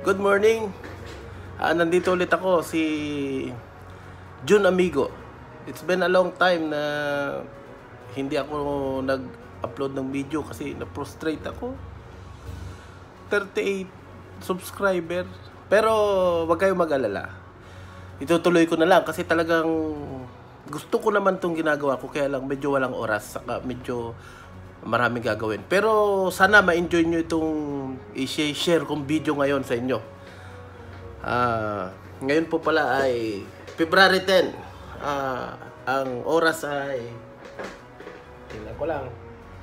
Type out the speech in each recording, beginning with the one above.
Good morning. Nandito ulit ako, si Jun Amigo. It's been a long time na hindi ako nag-upload ng video kasi na-frustrate ako. 38 subscriber. Pero wag kayong mag-alala. Itutuloy ko na lang kasi talagang gusto ko naman tong ginagawa ko, kaya lang medyo walang oras, saka medyo maraming gagawin. Pero sana ma-enjoy nyo itong i-share kong video ngayon sa inyo. Ngayon po pala ay February 10. Ang oras ay tingnan ko lang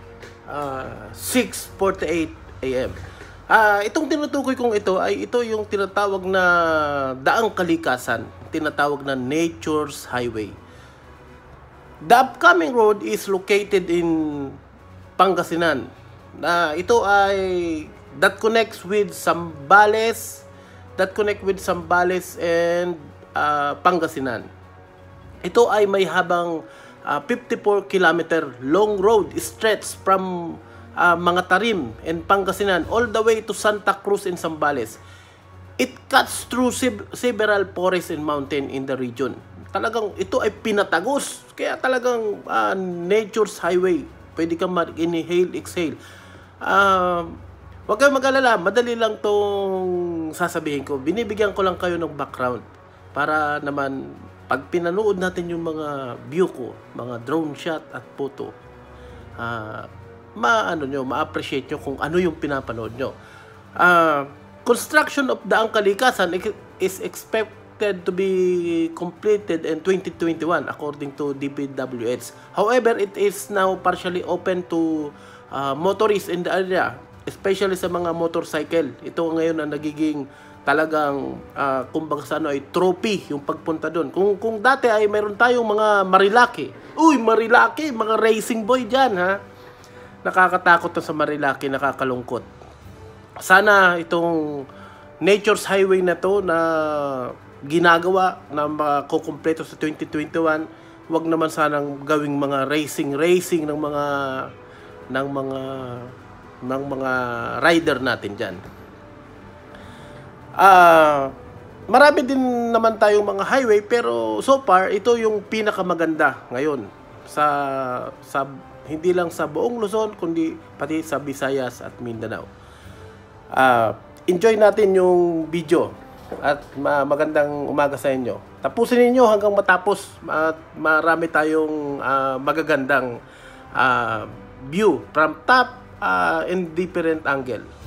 6:48 AM. Itong tinutukoy kong ito ay ito yung tinatawag na Daang Kalikasan, tinatawag na Nature's Highway. The upcoming road is located in Pangasinan. Ito ay that connects with Zambales, and Pangasinan. Ito ay may habang 54 kilometer long road stretch from Mangatarem and Pangasinan all the way to Santa Cruz and Zambales. It cuts through several forests and mountain in the region. Talagang ito ay pinatagos, kaya talagang nature's highway. Pwede kang mag-inhale, exhale. Huwag kayong mag-alala, madali lang tong sasabihin ko. Binibigyan ko lang kayo ng background para naman pag pinanood natin yung mga view ko, mga drone shot at photo, ma-appreciate nyo kung ano yung pinapanood nyo. Construction of Daang Kalikasan is expected to be completed in 2021 according to DPWH. However, it is now partially open to motorists in the area, especially sa mga motorcycle. Ito ngayon ang nagiging talagang kumbaga sa ay trophy yung pagpunta doon. Kung dati ay mayroon tayong mga Marilaki. Marilaki, mga racing boy diyan, ha. Nakakatakot to sa Marilaki, nakakalungkot. Sana itong Nature's Highway na to na ginagawa na makukumpleto sa 2021, wag naman sanang gawing mga racing ng mga rider natin diyan. Marami din naman tayong mga highway, pero so far ito yung pinakamaganda ngayon sa hindi lang sa buong Luzon kundi pati sa Visayas at Mindanao. Enjoy natin yung video at magandang umaga sa inyo. Tapusin niyo hanggang matapos at marami tayong magagandang view from top in different angle.